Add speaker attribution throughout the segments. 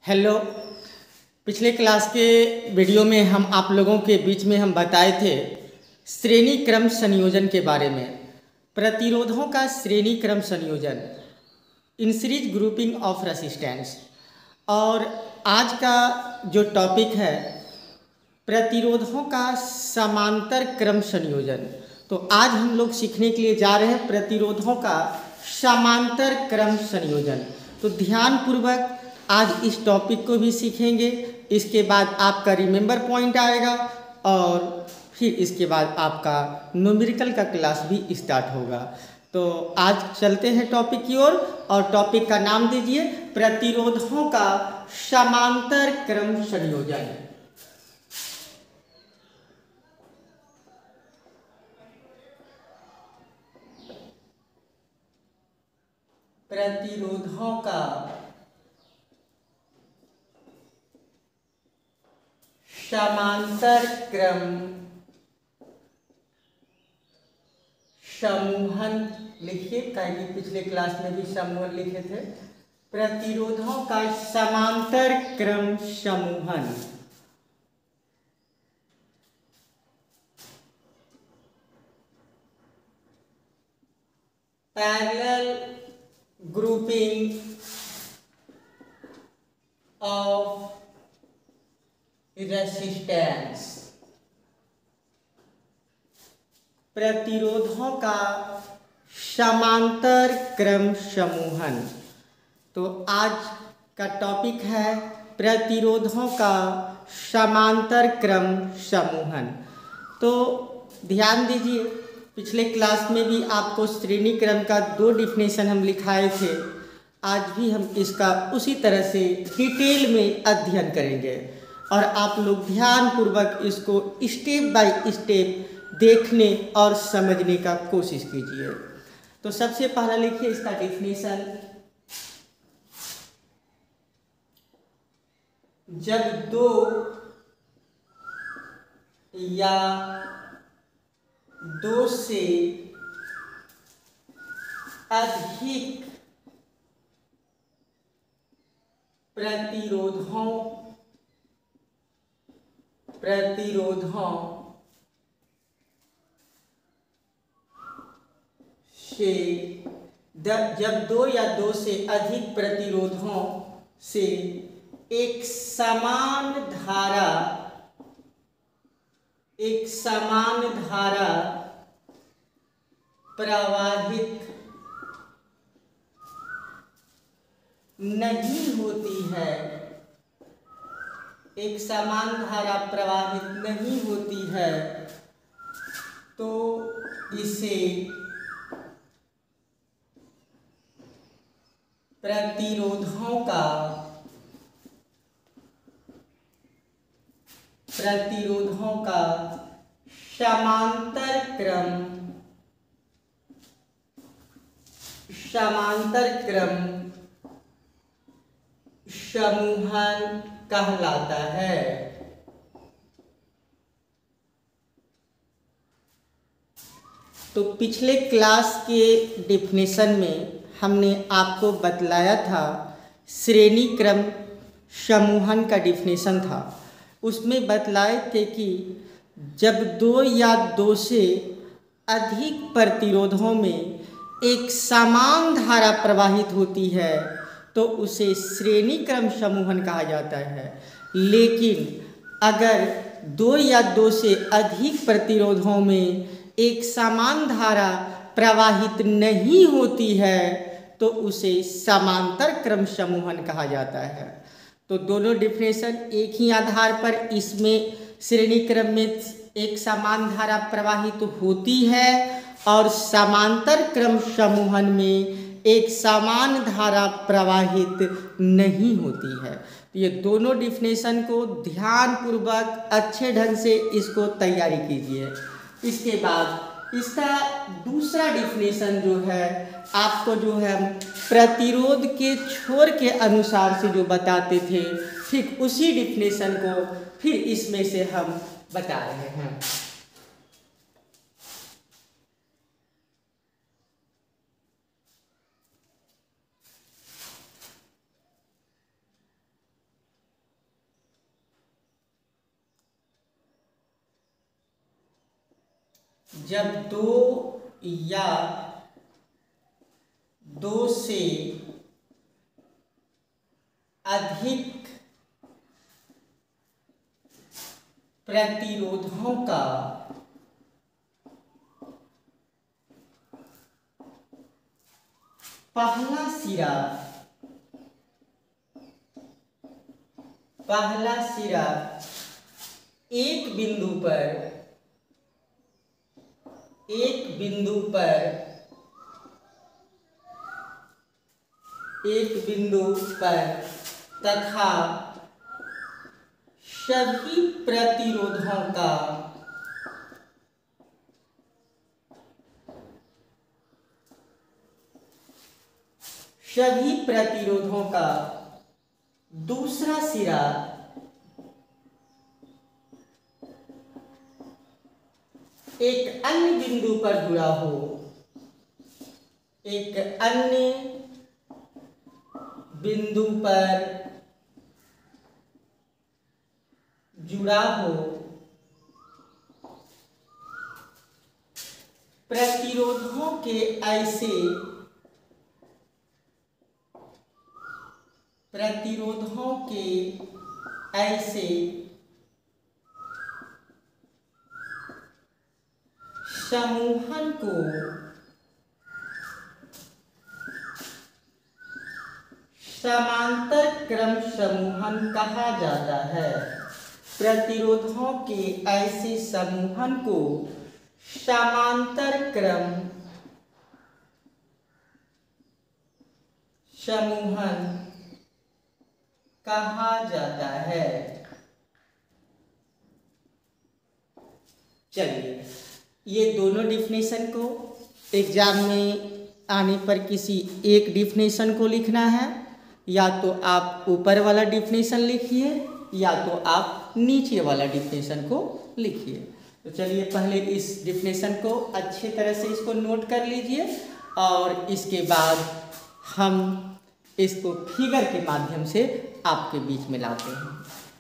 Speaker 1: Hello. पिछले class के video में हम आप लोगों के बीच में हम बताए थे श्रेणी क्रम संयोजन के बारे में, प्रतिरोधों का श्रेणी क्रम संयोजन, in series grouping of resistance. और आज का जो टॉपिक है प्रतिरोधों का समांतर क्रम संयोजन। तो आज हम लोग सीखने के लिए जा रहे हैं प्रतिरोधों का समांतर क्रम संयोजन। तो ध्यानपूर्वक आज इस टॉपिक को भी सीखेंगे। इसके बाद आपका रिमेंबर पॉइंट आएगा और फिर इसके बाद आपका न्यूमेरिकल का क्लास भी स्टार्ट होगा। तो आज चलते हैं टॉपिक की ओर और टॉपिक का नाम दीजिए प्रतिरोधों का समांतर क्रम संयोजन। प्रतिरोधों का समांतर क्रम समूहन लिखिए, कहीं पिछले क्लास में भी समूहन लिखे थे। प्रतिरोधों का समांतर क्रम समूहन, पैरेलल ग्रुपिंग ऑफ रेसिस्टेंस, प्रतिरोधों का समांतर क्रम समूहन। तो आज का टॉपिक है प्रतिरोधों का समांतर क्रम समूहन। तो ध्यान दीजिए, पिछले क्लास में भी आपको श्रेणी क्रम का 2 डिफिनेशन हम लिखाए थे। आज भी हम इसका उसी तरह से डिटेल में अध्ययन करेंगे और आप लोग ध्यानपूर्वक इसको स्टेप बाय स्टेप देखने और समझने का कोशिश कीजिए। तो सबसे पहला लिखिए इसका डिफिनेशन। जब 2 या 2 से अधिक प्रतिरोधों से जब 2 या 2 से अधिक प्रतिरोधों से एक समान धारा प्रवाहित नहीं होती है, एक समान धारा प्रवाहित नहीं होती है, तो इसे प्रतिरोधों का समांतर क्रम समूहन कहलाता है। तो पिछले क्लास के डेफिनेशन में हमने आपको बतलाया था श्रेणी क्रम समूहन का डेफिनेशन था। उसमें बतलाए थे कि जब 2 या 2 से अधिक प्रतिरोधों में एक समान धारा प्रवाहित होती है तो उसे श्रेणी क्रम समूहन कहा जाता है। लेकिन अगर 2 या 2 से अधिक प्रतिरोधों में एक समान धारा प्रवाहित नहीं होती है तो उसे समांतर क्रम समूहन कहा जाता है। तो दोनों डिफिनेशन एक ही आधार पर, इसमें श्रेणी क्रम में एक समान धारा प्रवाहित होती है और समांतर क्रम समूहन में एक समान धारा प्रवाहित नहीं होती है। तो ये दोनों डिफिनेशन को ध्यानपूर्वक अच्छे ढंग से इसको तैयारी कीजिए। इसके बाद इसका दूसरा डिफिनेशन जो है आपको जो है प्रतिरोध के छोर के अनुसार से जो बताते थे, ठीक उसी डिफिनेशन को फिर इसमें से हम बता रहे हैं। जब दो या दो से अधिक प्रतिरोधों का पहला सिरा एक बिंदु पर तथा सभी प्रतिरोधों का दूसरा सिरा एक अन्य बिंदु पर जुड़ा हो, प्रतिरोधों के ऐसे समूहन को समांतर क्रम समूहन कहा जाता है। प्रतिरोधों के ऐसे समूहन को समांतर क्रम समूहन कहा जाता है। चलिए, ये दोनों डिफिनेशन को एग्जाम में आने पर किसी एक डिफिनेशन को लिखना है, या तो आप ऊपर वाला डिफिनेशन लिखिए या तो आप नीचे वाला डिफिनेशन को लिखिए। तो चलिए पहले इस डिफिनेशन को अच्छे तरह से इसको नोट कर लीजिए और इसके बाद हम इसको फिगर के माध्यम से आपके बीच में लाते हैं।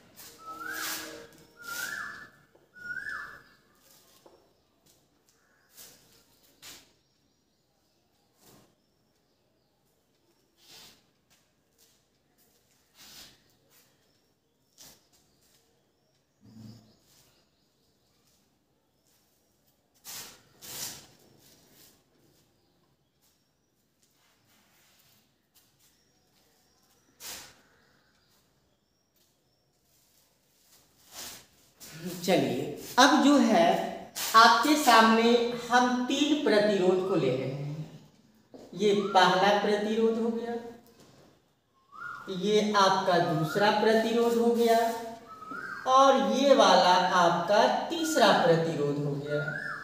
Speaker 1: चलिए, अब जो है आपके सामने हम तीन प्रतिरोध को ले रहे हैं। ये पहला प्रतिरोध हो गया, ये आपका दूसरा प्रतिरोध हो गया और ये वाला आपका तीसरा प्रतिरोध हो गया।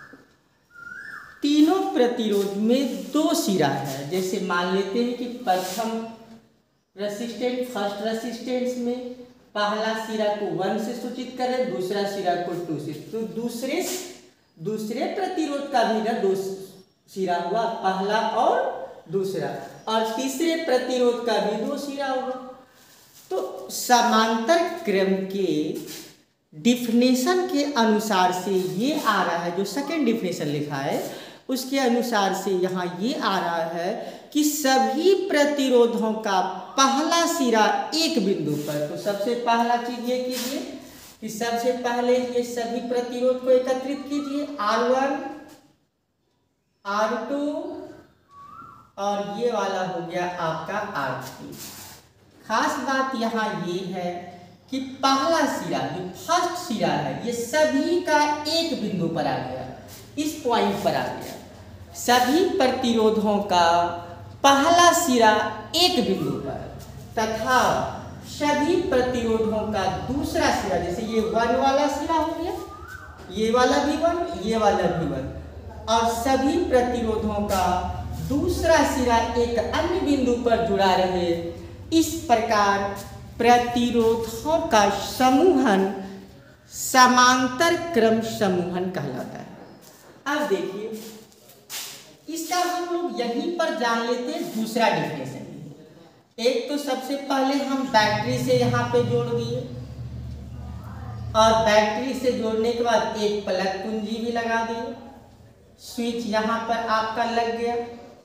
Speaker 1: तीनों प्रतिरोध में दो सिरा है। जैसे मान लेते हैं कि प्रथम रेसिस्टेंस, फर्स्ट रेसिस्टेंस में पहला सिरा को 1 से सूचित करें, दूसरा सिरा को 2 से। तो दूसरे प्रतिरोध का भी ना दो सिरा हुआ, पहला और दूसरा, और तीसरे प्रतिरोध का भी दो सिरा हुआ। तो समांतर क्रम के डिफिनेशन के अनुसार से ये आ रहा है, जो सेकेंड डिफिनेशन लिखा है उसके अनुसार से यहाँ ये आ रहा है कि सभी प्रतिरोधों का पहला सिरा एक बिंदु पर। तो सबसे पहला चीज ये कीजिए कि सबसे पहले ये सभी प्रतिरोध को एकत्रित कीजिए, R1, R2 और ये वाला हो गया आपका R3। खास बात यहाँ ये है कि पहला सिरा जो फर्स्ट सिरा है ये सभी का एक बिंदु पर आ गया, इस पॉइंट पर आ गया। सभी प्रतिरोधों का पहला सिरा एक बिंदु पर तथा सभी प्रतिरोधों का दूसरा सिरा, जैसे ये 1 वाला सिरा हो गया, ये वाला भी 1, ये वाला भी 1, और सभी प्रतिरोधों का दूसरा सिरा एक अन्य बिंदु पर जुड़ा रहे। इस प्रकार प्रतिरोधों का समूहन समांतर क्रम समूहन कहलाता है। अब देखिए, इसका हम लोग यहीं पर जान लेते हैं दूसरा डिफिनेशन। एक तो सबसे पहले हम बैटरी से यहाँ पे जोड़ दिए और बैटरी से जोड़ने के बाद एक प्लग कुंजी भी लगा दिए। स्विच यहाँ पर आपका लग गया।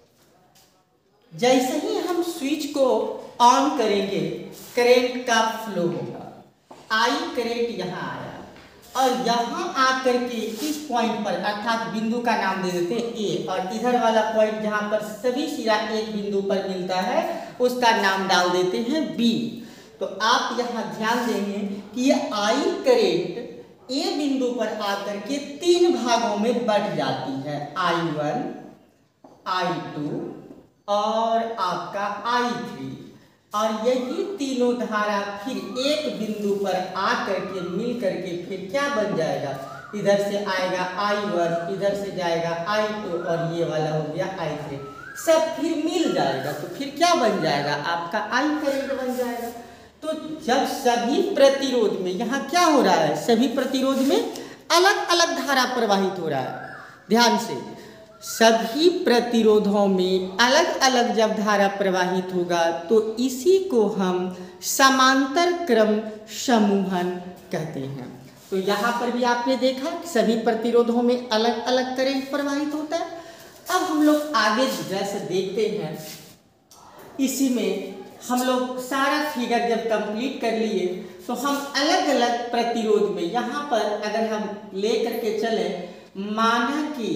Speaker 1: जैसे ही हम स्विच को ऑन करेंगे करंट का फ्लो होगा। आई करंट यहाँ आया और यहाँ आकर के इस पॉइंट पर अर्थात बिंदु का नाम दे देते हैं ए, और इधर वाला पॉइंट जहाँ पर सभी सिरा एक बिंदु पर मिलता है उसका नाम डाल देते हैं बी। तो आप यहाँ ध्यान देंगे कि ये आई करंट ए बिंदु पर आकर के 3 भागों में बट जाती है, I1, I2 और आपका I3, और यही तीनों धारा फिर एक बिंदु पर आकर के मिल करके फिर क्या बन जाएगा, इधर से आएगा I1, इधर से जाएगा I2 और ये वाला हो गया I3, सब फिर मिल जाएगा। तो फिर क्या बन जाएगा, आपका आई करंट बन जाएगा। तो जब सभी प्रतिरोध में यहाँ क्या हो रहा है, सभी प्रतिरोध में अलग अलग धारा प्रवाहित हो रहा है, ध्यान से, सभी प्रतिरोधों में अलग अलग जब धारा प्रवाहित होगा तो इसी को हम समांतर क्रम समूहन कहते हैं। तो यहाँ पर भी आपने देखा कि सभी प्रतिरोधों में अलग अलग करंट प्रवाहित होता है। अब हम लोग आगे जैसे देखते हैं, इसी में हम लोग सारा फिगर जब कंप्लीट कर लिए तो हम अलग अलग प्रतिरोध में यहाँ पर अगर हम ले करके चले, माना कि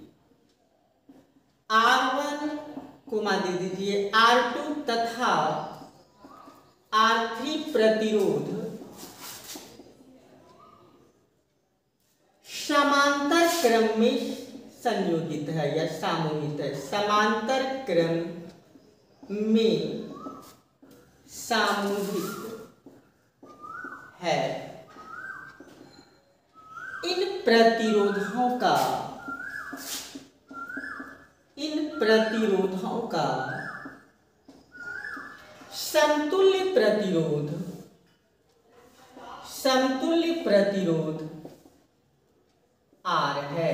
Speaker 1: R1 को मान दे दीजिए, R2 तथा R3 प्रतिरोध समांतर क्रम में संयोजित है या सामूहिक है, समांतर क्रम में सामूहिक है। इन प्रतिरोधों का समतुल्य प्रतिरोध R है।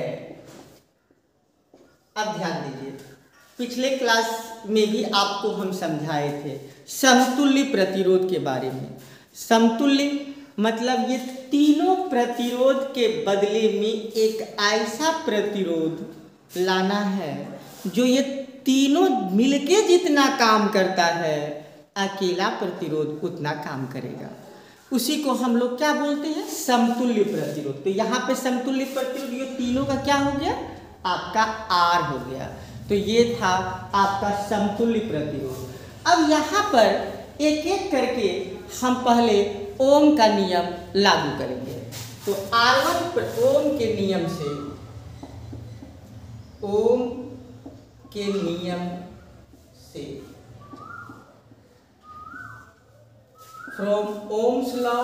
Speaker 1: अब ध्यान दीजिए, पिछले क्लास में भी आपको हम समझाए थे समतुल्य प्रतिरोध के बारे में। समतुल्य मतलब ये तीनों प्रतिरोध के बदले में एक ऐसा प्रतिरोध लाना है जो ये तीनों मिलके जितना काम करता है अकेला प्रतिरोध उतना काम करेगा। उसी को हम लोग क्या बोलते हैं, समतुल्य प्रतिरोध। तो यहाँ पे समतुल्य प्रतिरोध ये तीनों का क्या हो गया, आपका R हो गया। तो ये था आपका समतुल्य प्रतिरोध। अब यहाँ पर एक एक करके हम पहले ओम का नियम लागू करेंगे। तो R1 पर ओम के नियम से, ओम के नियम से, from Ohm's law,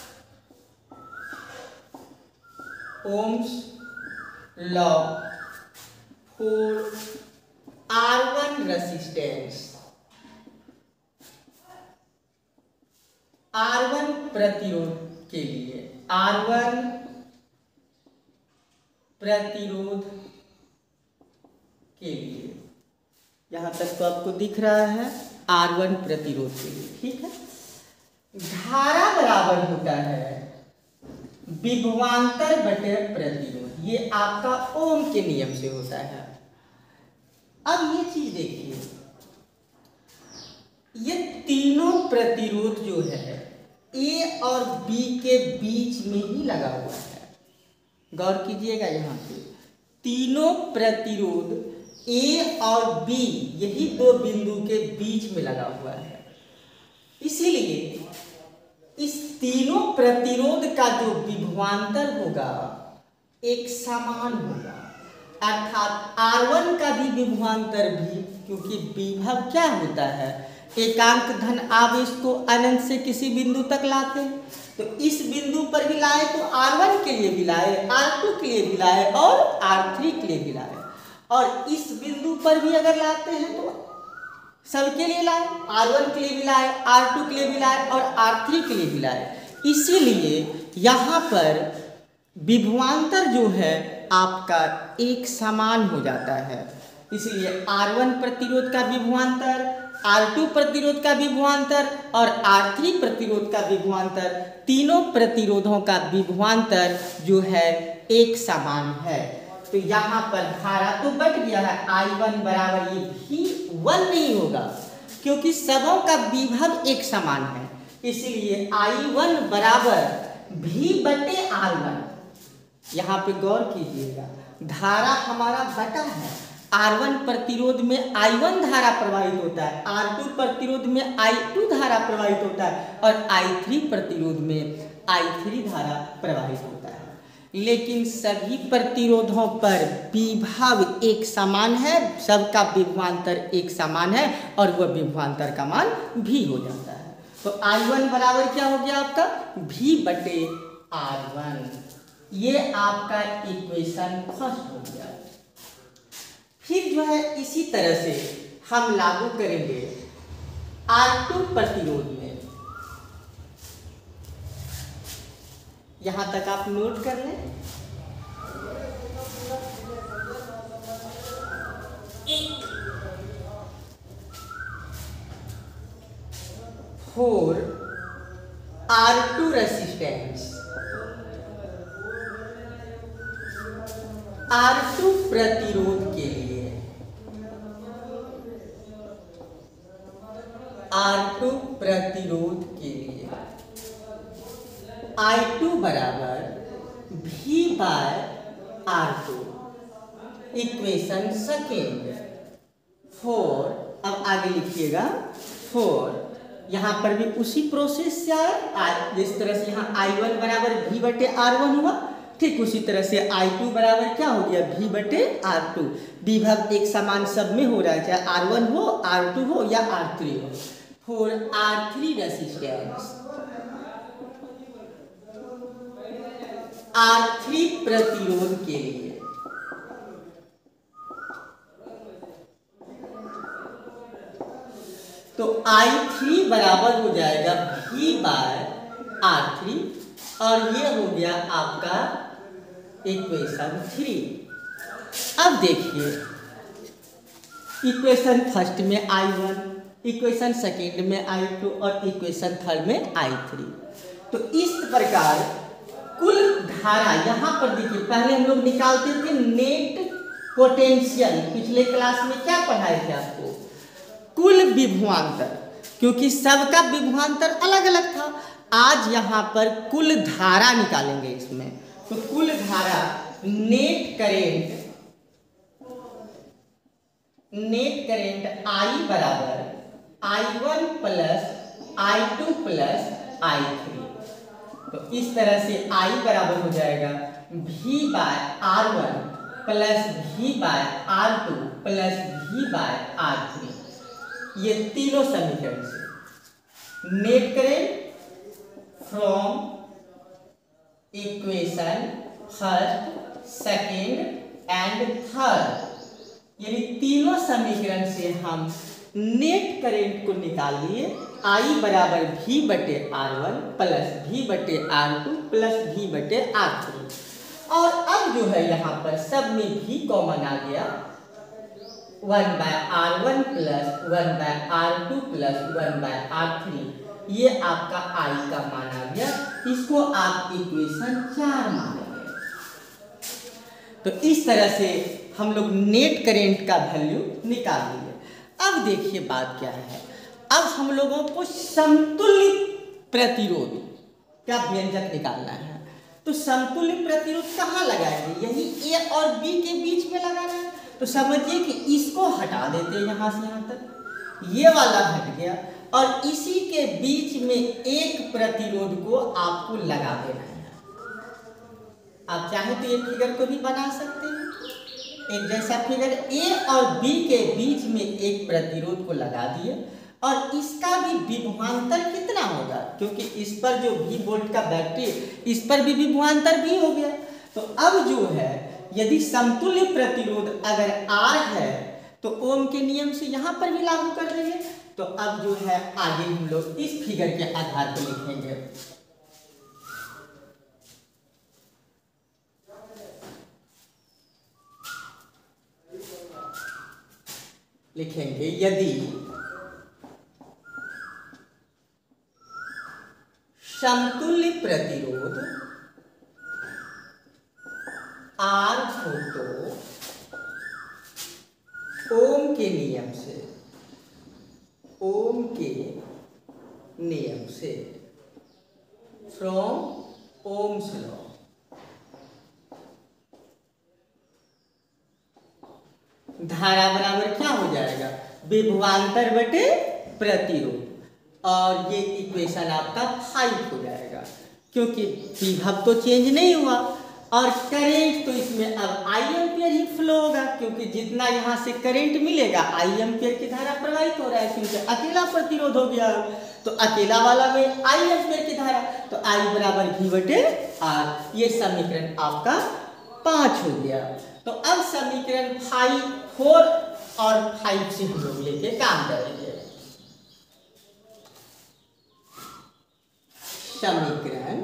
Speaker 1: Ohm's law for R1 resistance, R1 प्रतिरोध के लिए, R1 प्रतिरोध के लिए, यहां तक तो आपको दिख रहा है R1 प्रतिरोध के लिए, ठीक है। धारा बराबर होता है विभवांतर बटे प्रतिरोध, ये आपका ओम के नियम से होता है। अब ये चीज देखिए, ये तीनों प्रतिरोध जो है ए और बी के बीच में ही लगा हुआ है। गौर कीजिएगा, यहाँ पे तीनों प्रतिरोध ए और बी यही दो बिंदु के बीच में लगा हुआ है। इसीलिए इस तीनों प्रतिरोध का जो विभवांतर होगा एक समान होगा, अर्थात R1 का भी विभवांतर भी, क्योंकि विभव क्या होता है, एकांक धन आवेश को अनंत से किसी बिंदु तक लाते हैं। तो इस बिंदु पर भी लाए तो R1 के लिए भी लाए, R2 के लिए भी लाए और R3 के लिए भी लाए, और इस बिंदु पर भी अगर लाते हैं तो सबके लिए लाए, R1 के लिए भी लाए, R2 के लिए भी लाए और R3 के लिए भी लाए। इसीलिए यहाँ पर विभवांतर जो है आपका एक समान हो जाता है। इसलिए R1 प्रतिरोध का विभवांतर, R2 प्रतिरोध का विभवांतर और R3 प्रतिरोध का विभवांतर, तीनों प्रतिरोधों का विभवांतर जो है एक समान है। तो यहाँ पर धारा तो बट गया है, I1 बराबर ये V1 नहीं होगा क्योंकि सबों का विभव एक समान है, इसलिए I1 बराबर V/R1। यहाँ पे गौर कीजिएगा, धारा हमारा बटा है, R1 प्रतिरोध में I1 धारा प्रवाहित होता है, R2 प्रतिरोध में I2 धारा प्रवाहित होता है और I3 प्रतिरोध में I3 धारा प्रवाहित होता है। लेकिन सभी प्रतिरोधों पर विभव एक समान है, सबका विभवांतर एक समान है और वह विभवांतर का मान भी हो जाता है। तो I1 बराबर क्या हो गया आपका V/R1। ये आपका इक्वेशन फर्स्ट हो गया। फिर जो है इसी तरह से हम लागू करेंगे R2 प्रतिरोध में। यहां तक आप नोट कर लें। फोर R2 रेसिस्टेंस, R2 प्रतिरोध के लिए, R2 प्रतिरोध के लिए I2 बराबर V/R2, इक्वेशन सेकेंड। 4, अब आगे लिखिएगा 4, यहाँ पर भी उसी प्रोसेस से आया, जिस तरह से यहाँ I1 बराबर V/R1 हुआ, ठीक उसी तरह से I2 बराबर क्या हो गया V/R2। विभव एक समान सब में हो रहा है, चाहे R1 हो, R2 हो या R3 हो। फॉर R3 रेसिस्टेंस, R3 प्रतिरोध के लिए तो I3 बराबर हो जाएगा V/R3 और ये हो गया आपका इक्वेशन 3। अब देखिए इक्वेशन फर्स्ट में I1, इक्वेशन सेकेंड में I2 और इक्वेशन थर्ड में I3। तो इस प्रकार कुल धारा यहाँ पर देखिए, पहले हम लोग निकालते थे नेट पोटेंशियल, पिछले क्लास में क्या पढ़ाए थे आपको, कुल विभवांतर, क्योंकि सबका विभवांतर अलग अलग था। आज यहाँ पर कुल धारा निकालेंगे इसमें। तो कुल धारा नेट करेंट I बराबर I1 plus I2 plus I3। तो इस तरह से I बराबर हो जाएगा V/R1 plus V/R2 plus V/R3। ये तीनों समीकरण से net current from equation first, second and third, यानी तीनों समीकरण से हम नेट करेंट को निकाल लिए। I बराबर V/R1 plus V/R2 plus V/R3। और अब जो है यहाँ पर सब में भी कॉमन आ गया, 1/R1 plus 1/R2 plus 1/R3, ये आपका I का मान आ गया। इसको आप इक्वेशन 4 मानेंगे। तो इस तरह से हम लोग नेट करेंट का वैल्यू निकाल लिए। अब देखिए बात क्या है, अब हम लोगों को समतुल्य प्रतिरोध का व्यंजक निकालना है। तो समतुल्य प्रतिरोध कहाँ लगाएंगे, यही A और B के बीच में लगाना है। तो समझिए कि इसको हटा देते हैं यहाँ से यहाँ तक, ये वाला हट गया और इसी के बीच में एक प्रतिरोध को आपको लगा देना है। आप चाहे तो ये फिगर को भी बना सकते हैं, एक जैसा फिगर A और B के बीच में एक प्रतिरोध को लगा दिए और इसका भी विभवांतर कितना होगा, क्योंकि इस पर जो V वोल्ट का बैटरी, इस पर भी विभवांतर भी हो गया। तो अब जो है यदि समतुल्य प्रतिरोध अगर R है तो ओम के नियम से यहाँ पर भी लागू कर देंगे। तो अब जो है आगे हम लोग इस फिगर के आधार पर लिखेंगे यदि समतुल्य प्रतिरोध R हो तो नियम से, फ्रॉम ओम्स लॉ। धारा बराबर क्या हो जाएगा, विभवांतर बटे प्रतिरोध, और ये इक्वेशन आपका 5 हो जाएगा, क्योंकि विभव तो चेंज नहीं हुआ और करेंट तो इसमें अब आई एम्पियर ही फ्लो होगा, क्योंकि जितना यहाँ से करंट मिलेगा आई एम्पियर की धारा प्रवाहित हो रहा है, क्योंकि अकेला प्रतिरोध हो गया, तो अकेला वाला में आई एम्पियर की धारा, तो आई बराबर V बटे R। ये समीकरण आपका 5 हो गया। तो अब समीकरण 4 और 5 से हम लोग लेके काम करेंगे। समीकरण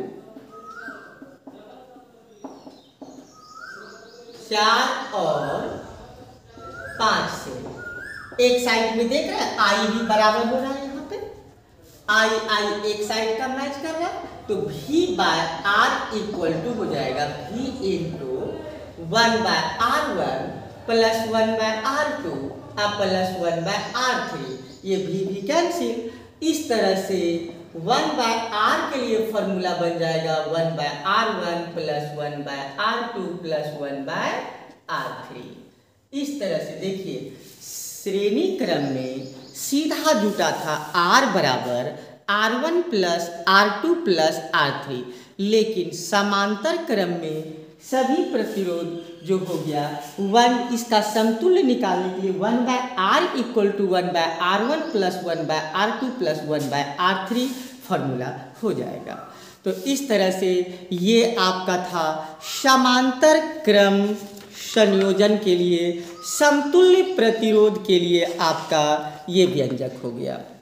Speaker 1: 4 और 5 से एक साइड में देख रहे हैं आई भी बराबर हो रहा है, यहाँ पे आई एक साइड का मैच कर रहा है, तो V by R equal to हो जाएगा V into 1 by R1 plus 1 by R2 अब प्लस 1 बाय R3, ये भी कैंसिल। इस तरह से 1 बाय R के लिए फॉर्मूला बन जाएगा 1 by R1 plus 1 by R2 plus 1 by R3। इस तरह से देखिए श्रेणी क्रम में सीधा जुटा था R बराबर R1 plus R2 plus R3, लेकिन समांतर क्रम में सभी प्रतिरोध जो हो गया 1, इसका समतुल्य निकालने के लिए 1 by R equal to 1 by R1 plus 1 by R2 plus 1 by R3 formula हो जाएगा। तो इस तरह से ये आपका था समांतर क्रम संयोजन के लिए समतुल्य प्रतिरोध के लिए आपका ये व्यंजक हो गया।